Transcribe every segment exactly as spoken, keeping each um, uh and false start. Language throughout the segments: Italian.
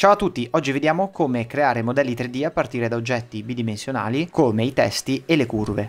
Ciao a tutti, oggi vediamo come creare modelli tre D a partire da oggetti bidimensionali come i testi e le curve.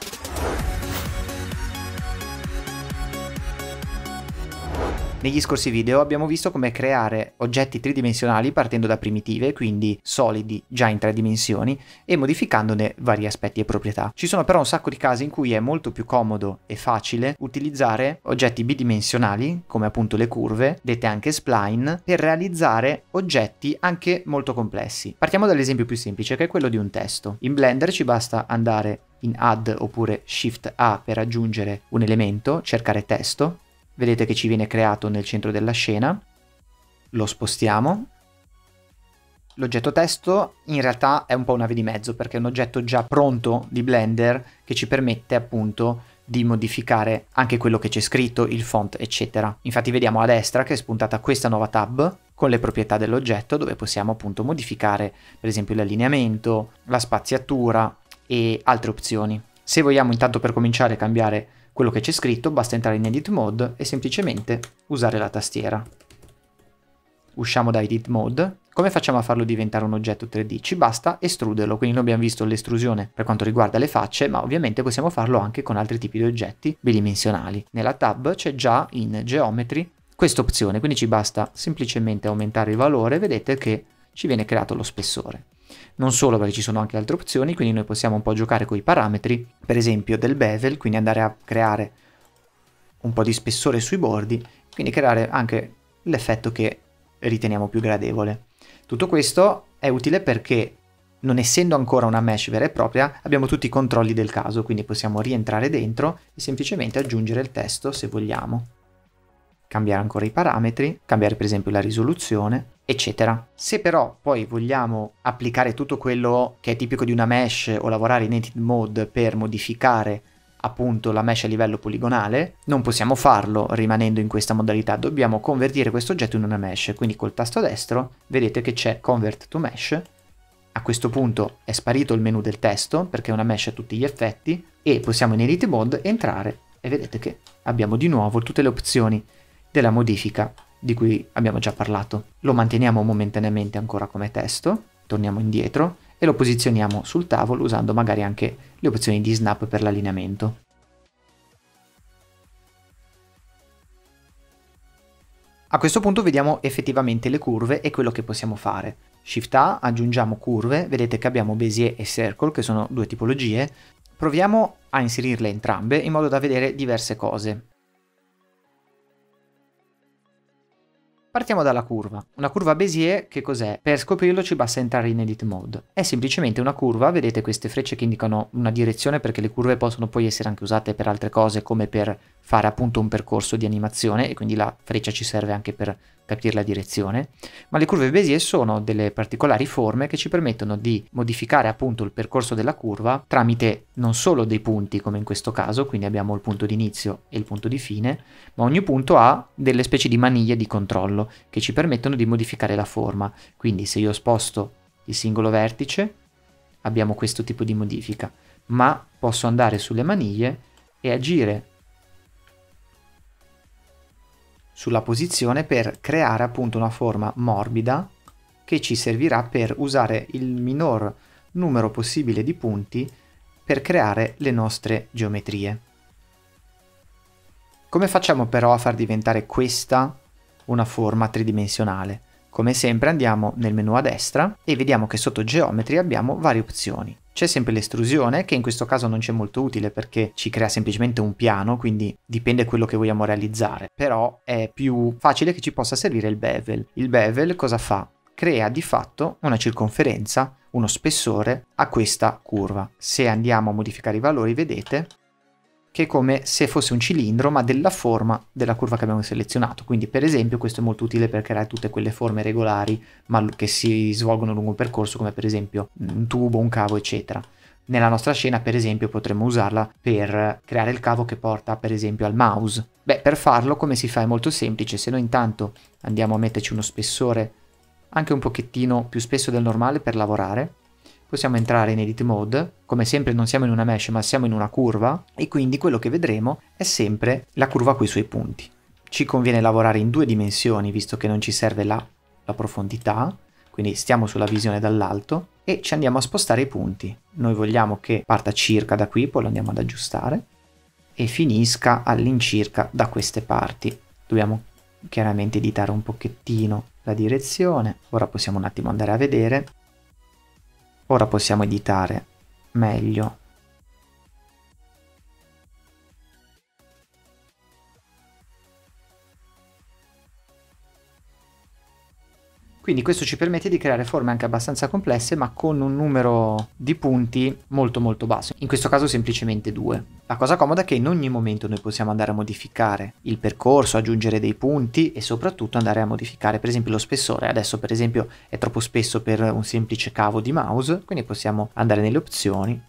Negli scorsi video abbiamo visto come creare oggetti tridimensionali partendo da primitive, quindi solidi già in tre dimensioni, e modificandone vari aspetti e proprietà. Ci sono però un sacco di casi in cui è molto più comodo e facile utilizzare oggetti bidimensionali, come appunto le curve, dette anche spline, per realizzare oggetti anche molto complessi. Partiamo dall'esempio più semplice, che è quello di un testo. In Blender ci basta andare in Add oppure Shift A per aggiungere un elemento, cercare testo. Vedete che ci viene creato nel centro della scena, lo spostiamo. L'oggetto testo in realtà è un po' una via di mezzo perché è un oggetto già pronto di Blender che ci permette appunto di modificare anche quello che c'è scritto, il font eccetera. Infatti vediamo a destra che è spuntata questa nuova tab con le proprietà dell'oggetto dove possiamo appunto modificare per esempio l'allineamento, la spaziatura e altre opzioni. Se vogliamo intanto per cominciare cambiare quello che c'è scritto, basta entrare in Edit Mode e semplicemente usare la tastiera. Usciamo da Edit Mode. Come facciamo a farlo diventare un oggetto tre D? Ci basta estruderlo, quindi noi abbiamo visto l'estrusione per quanto riguarda le facce, ma ovviamente possiamo farlo anche con altri tipi di oggetti bidimensionali. Nella tab c'è già in Geometry questa opzione, quindi ci basta semplicemente aumentare il valore, vedete che ci viene creato lo spessore. Non solo, perché ci sono anche altre opzioni, quindi noi possiamo un po' giocare con i parametri, per esempio del bevel, quindi andare a creare un po' di spessore sui bordi, quindi creare anche l'effetto che riteniamo più gradevole. Tutto questo è utile perché, non essendo ancora una mesh vera e propria, abbiamo tutti i controlli del caso, quindi possiamo rientrare dentro e semplicemente aggiungere il testo se vogliamo. Cambiare ancora i parametri, cambiare per esempio la risoluzione, eccetera. Se però poi vogliamo applicare tutto quello che è tipico di una mesh o lavorare in Edit Mode per modificare appunto la mesh a livello poligonale, non possiamo farlo rimanendo in questa modalità, dobbiamo convertire questo oggetto in una mesh, quindi col tasto destro vedete che c'è Convert to Mesh. A questo punto è sparito il menu del testo perché è una mesh a tutti gli effetti e possiamo in Edit Mode entrare e vedete che abbiamo di nuovo tutte le opzioni della modifica di cui abbiamo già parlato. Lo manteniamo momentaneamente ancora come testo, torniamo indietro e lo posizioniamo sul tavolo usando magari anche le opzioni di snap per l'allineamento. A questo punto vediamo effettivamente le curve e quello che possiamo fare. Shift A, aggiungiamo curve, vedete che abbiamo Bezier e Circle che sono due tipologie. Proviamo a inserirle entrambe in modo da vedere diverse cose. Partiamo dalla curva. Una curva Bezier che cos'è? Per scoprirlo ci basta entrare in Edit Mode. È semplicemente una curva, vedete queste frecce che indicano una direzione perché le curve possono poi essere anche usate per altre cose come per fare appunto un percorso di animazione e quindi la freccia ci serve anche per capire la direzione, ma le curve Bezier sono delle particolari forme che ci permettono di modificare appunto il percorso della curva tramite non solo dei punti come in questo caso, quindi abbiamo il punto di inizio e il punto di fine, ma ogni punto ha delle specie di maniglie di controllo che ci permettono di modificare la forma. Quindi se io sposto il singolo vertice abbiamo questo tipo di modifica, ma posso andare sulle maniglie e agire sulla posizione per creare appunto una forma morbida che ci servirà per usare il minor numero possibile di punti per creare le nostre geometrie. Come facciamo però a far diventare questa una forma tridimensionale? Come sempre andiamo nel menu a destra e vediamo che sotto Geometry abbiamo varie opzioni. C'è sempre l'estrusione, che in questo caso non c'è molto utile perché ci crea semplicemente un piano, quindi dipende da quello che vogliamo realizzare. Però è più facile che ci possa servire il bevel. Il bevel cosa fa? Crea di fatto una circonferenza, uno spessore a questa curva. Se andiamo a modificare i valori vedete che è come se fosse un cilindro ma della forma della curva che abbiamo selezionato. Quindi per esempio questo è molto utile per creare tutte quelle forme regolari ma che si svolgono lungo un percorso, come per esempio un tubo, un cavo eccetera. Nella nostra scena per esempio potremmo usarla per creare il cavo che porta per esempio al mouse. Beh, per farlo come si fa? È molto semplice. Se noi intanto andiamo a metterci uno spessore anche un pochettino più spesso del normale per lavorare, possiamo entrare in Edit Mode, come sempre non siamo in una mesh ma siamo in una curva e quindi quello che vedremo è sempre la curva con i suoi punti. Ci conviene lavorare in due dimensioni visto che non ci serve la, la profondità, quindi stiamo sulla visione dall'alto e ci andiamo a spostare i punti. Noi vogliamo che parta circa da qui, poi lo andiamo ad aggiustare e finisca all'incirca da queste parti. Dobbiamo chiaramente editare un pochettino la direzione. Ora possiamo un attimo andare a vedere. Ora possiamo editare meglio. Quindi questo ci permette di creare forme anche abbastanza complesse, ma con un numero di punti molto molto basso. In questo caso semplicemente due. La cosa comoda è che in ogni momento noi possiamo andare a modificare il percorso, aggiungere dei punti e soprattutto andare a modificare per esempio lo spessore. Adesso per esempio è troppo spesso per un semplice cavo di mouse, quindi possiamo andare nelle opzioni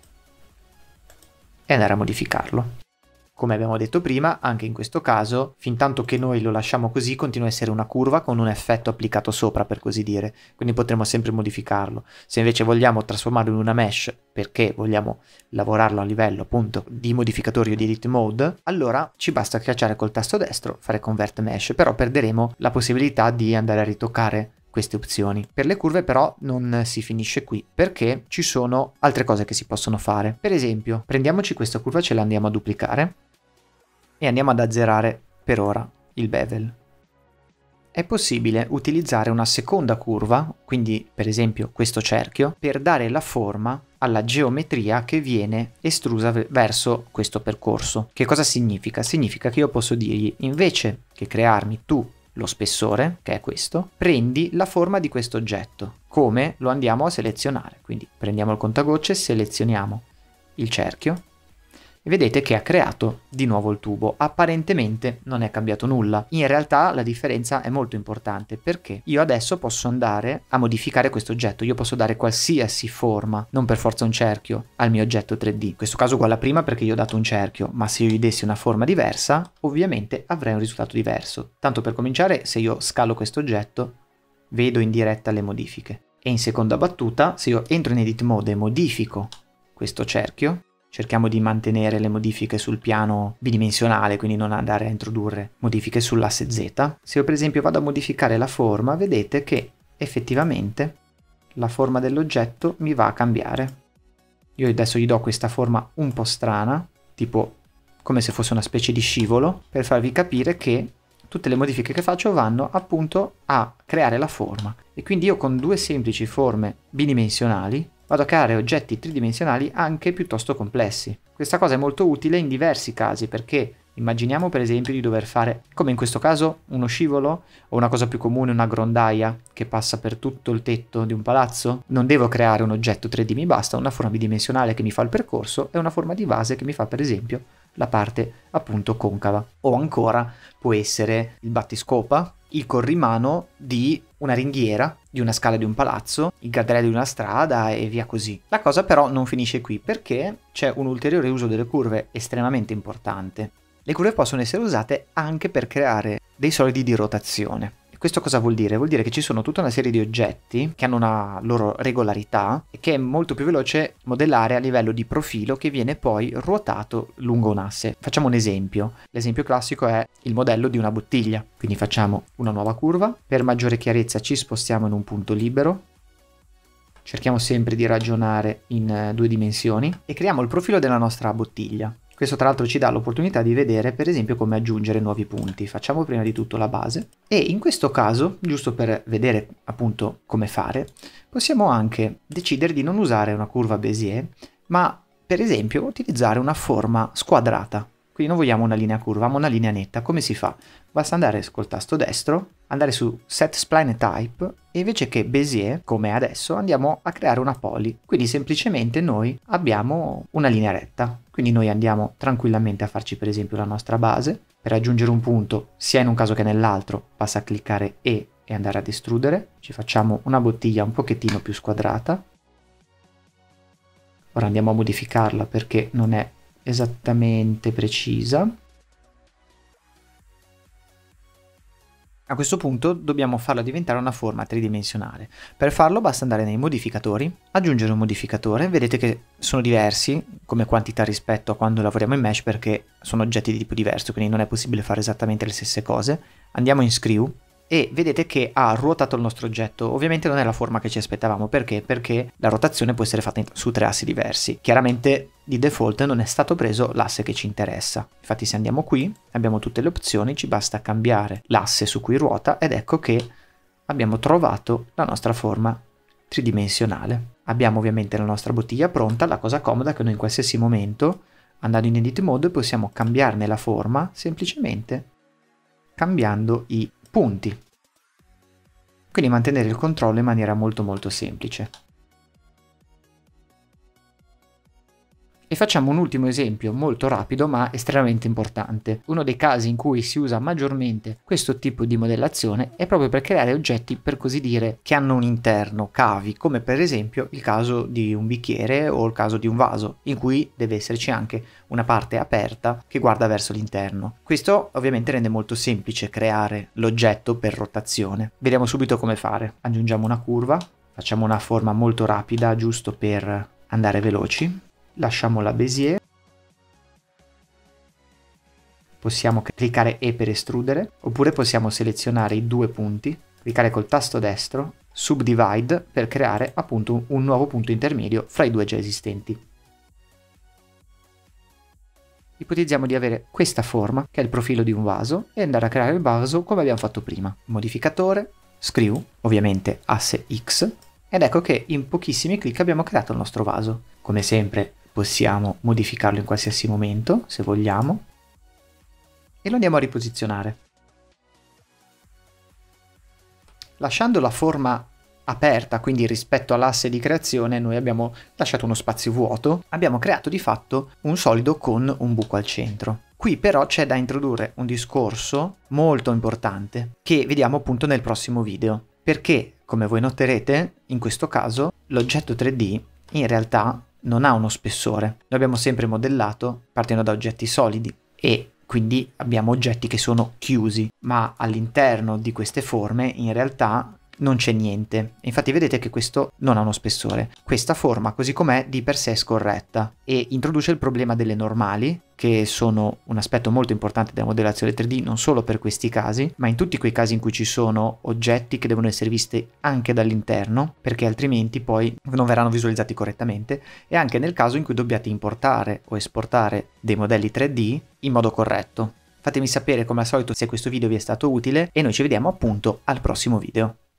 e andare a modificarlo. Come abbiamo detto prima, anche in questo caso, fin tanto che noi lo lasciamo così, continua a essere una curva con un effetto applicato sopra, per così dire, quindi potremo sempre modificarlo. Se invece vogliamo trasformarlo in una mesh, perché vogliamo lavorarlo a livello appunto di modificatori o di edit mode, allora ci basta schiacciare col tasto destro, fare convert mesh, però perderemo la possibilità di andare a ritoccare queste opzioni. Per le curve però non si finisce qui, perché ci sono altre cose che si possono fare. Per esempio, prendiamoci questa curva, ce la andiamo a duplicare e andiamo ad azzerare per ora il bevel. È possibile utilizzare una seconda curva, quindi per esempio questo cerchio, per dare la forma alla geometria che viene estrusa verso questo percorso. Che cosa significa? Significa che io posso dirgli, invece che crearmi tu lo spessore, che è questo, prendi la forma di questo oggetto. Come? Lo andiamo a selezionare. Quindi prendiamo il contagocce, selezioniamo il cerchio e vedete che ha creato di nuovo il tubo. Apparentemente non è cambiato nulla. In realtà la differenza è molto importante, perché io adesso posso andare a modificare questo oggetto. Io posso dare qualsiasi forma, non per forza un cerchio, al mio oggetto tre D. In questo caso uguale a prima perché io ho dato un cerchio, ma se io gli dessi una forma diversa, ovviamente avrei un risultato diverso. Tanto per cominciare, se io scalo questo oggetto, vedo in diretta le modifiche. E in seconda battuta, se io entro in edit mode e modifico questo cerchio, cerchiamo di mantenere le modifiche sul piano bidimensionale, quindi non andare a introdurre modifiche sull'asse Z. Se io per esempio vado a modificare la forma, vedete che effettivamente la forma dell'oggetto mi va a cambiare. Io adesso gli do questa forma un po' strana, tipo come se fosse una specie di scivolo, per farvi capire che tutte le modifiche che faccio vanno appunto a creare la forma. E quindi io con due semplici forme bidimensionali vado a creare oggetti tridimensionali anche piuttosto complessi. Questa cosa è molto utile in diversi casi, perché immaginiamo per esempio di dover fare, come in questo caso, uno scivolo o una cosa più comune, una grondaia che passa per tutto il tetto di un palazzo. Non devo creare un oggetto tre D, mi basta una forma bidimensionale che mi fa il percorso e una forma di base che mi fa per esempio la parte appunto concava. O ancora può essere il battiscopa, il corrimano di una ringhiera, di una scala di un palazzo, il grattacielo di una strada e via così. La cosa però non finisce qui, perché c'è un ulteriore uso delle curve estremamente importante. Le curve possono essere usate anche per creare dei solidi di rotazione. Questo cosa vuol dire? Vuol dire che ci sono tutta una serie di oggetti che hanno una loro regolarità e che è molto più veloce modellare a livello di profilo, che viene poi ruotato lungo un asse. Facciamo un esempio. L'esempio classico è il modello di una bottiglia. Quindi facciamo una nuova curva. Per maggiore chiarezza ci spostiamo in un punto libero. Cerchiamo sempre di ragionare in due dimensioni e creiamo il profilo della nostra bottiglia. Questo tra l'altro ci dà l'opportunità di vedere per esempio come aggiungere nuovi punti. Facciamo prima di tutto la base e in questo caso, giusto per vedere appunto come fare, possiamo anche decidere di non usare una curva Bézier, ma per esempio utilizzare una forma squadrata. Quindi non vogliamo una linea curva, ma una linea netta. Come si fa? Basta andare col tasto destro, andare su Set Spline Type e invece che Bézier, come adesso, andiamo a creare una poly. Quindi semplicemente noi abbiamo una linea retta. Quindi noi andiamo tranquillamente a farci per esempio la nostra base. Per aggiungere un punto, sia in un caso che nell'altro, basta cliccare E e andare ad estrudere. Ci facciamo una bottiglia un pochettino più squadrata. Ora andiamo a modificarla perché non è esattamente precisa. A questo punto dobbiamo farla diventare una forma tridimensionale. Per farlo basta andare nei modificatori, aggiungere un modificatore. Vedete che sono diversi come quantità rispetto a quando lavoriamo in Mesh, perché sono oggetti di tipo diverso, quindi non è possibile fare esattamente le stesse cose. Andiamo in Screw e vedete che ha ruotato il nostro oggetto. Ovviamente non è la forma che ci aspettavamo, perché? Perché la rotazione può essere fatta su tre assi diversi. Chiaramente di default non è stato preso l'asse che ci interessa. Infatti se andiamo qui abbiamo tutte le opzioni, ci basta cambiare l'asse su cui ruota ed ecco che abbiamo trovato la nostra forma tridimensionale. Abbiamo ovviamente la nostra bottiglia pronta. La cosa comoda è che noi in qualsiasi momento, andando in edit mode, possiamo cambiarne la forma semplicemente cambiando i punti. Quindi mantenere il controllo in maniera molto molto semplice. E facciamo un ultimo esempio molto rapido ma estremamente importante. Uno dei casi in cui si usa maggiormente questo tipo di modellazione è proprio per creare oggetti, per così dire, che hanno un interno, cavi, come per esempio il caso di un bicchiere o il caso di un vaso, in cui deve esserci anche una parte aperta che guarda verso l'interno. Questo ovviamente rende molto semplice creare l'oggetto per rotazione. Vediamo subito come fare. Aggiungiamo una curva, facciamo una forma molto rapida giusto per andare veloci. Lasciamo la Bézier, possiamo cliccare E per estrudere, oppure possiamo selezionare i due punti, cliccare col tasto destro, Subdivide per creare appunto un nuovo punto intermedio fra i due già esistenti. Ipotizziamo di avere questa forma, che è il profilo di un vaso, e andare a creare il vaso come abbiamo fatto prima. Modificatore, Screw, ovviamente asse X, ed ecco che in pochissimi clic abbiamo creato il nostro vaso. Come sempre possiamo modificarlo in qualsiasi momento, se vogliamo, e lo andiamo a riposizionare. Lasciando la forma aperta, quindi rispetto all'asse di creazione, noi abbiamo lasciato uno spazio vuoto, abbiamo creato di fatto un solido con un buco al centro. Qui però c'è da introdurre un discorso molto importante, che vediamo appunto nel prossimo video, perché, come voi noterete, in questo caso l'oggetto tre D in realtà non ha uno spessore. Noi abbiamo sempre modellato partendo da oggetti solidi e quindi abbiamo oggetti che sono chiusi, ma all'interno di queste forme in realtà non c'è niente. Infatti vedete che questo non ha uno spessore. Questa forma così com'è di per sé è scorretta e introduce il problema delle normali, che sono un aspetto molto importante della modellazione tre D non solo per questi casi, ma in tutti quei casi in cui ci sono oggetti che devono essere visti anche dall'interno, perché altrimenti poi non verranno visualizzati correttamente, e anche nel caso in cui dobbiate importare o esportare dei modelli tre D in modo corretto. Fatemi sapere come al solito se questo video vi è stato utile e noi ci vediamo appunto al prossimo video.